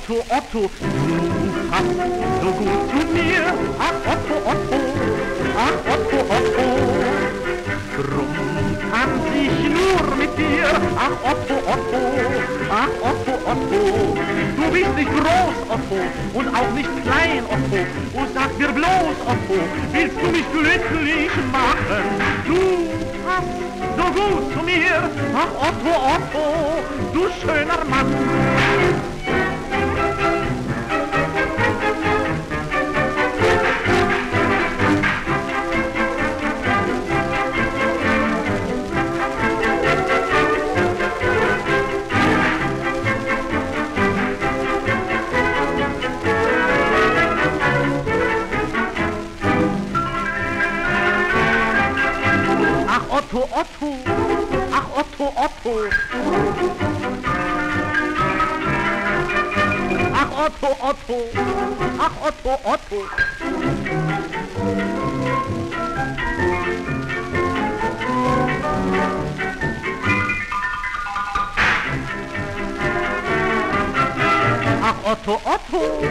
Otto, Otto, du passt so gut zu mir. Ach Otto, Otto, ach Otto, Otto, drum tanz ich nur mit dir. Ach Otto, Otto, ach Otto, Otto, du bist nicht groß, Otto, und auch nicht klein, Otto. Oh, sag mir bloß, Otto, willst du mich glücklich machen? Du passt so gut zu mir. Ach Otto, Otto, du schöner Mann. Otto, Otto, ach Otto, Otto, ach Otto, Otto, ach Otto, Otto. Ach Otto, Otto.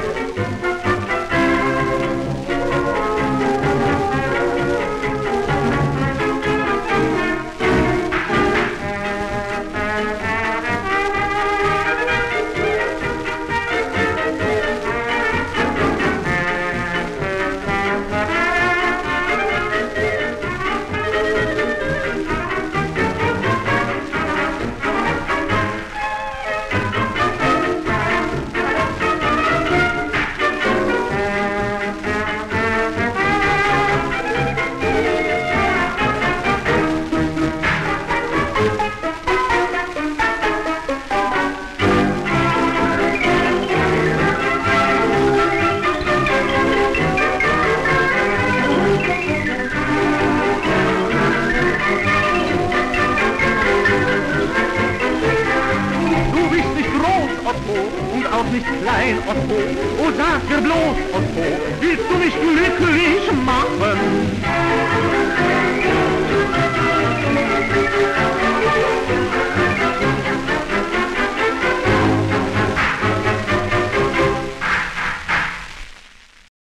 Und auch nicht klein, Otto, oh sag mir bloß, Otto, willst du mich glücklich machen?